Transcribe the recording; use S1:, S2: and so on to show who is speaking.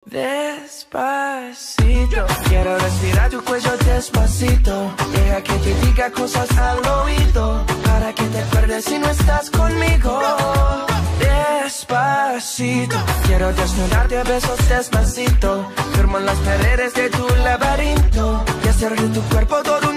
S1: Despacito, quiero respirar tu cuello despacito. Deja que te diga cosas al oído, para que te acuerdes si no estás conmigo. Despacito, quiero desnudarte a besos despacito. Firmo en las paredes de tu laberinto y hacer de tu cuerpo todo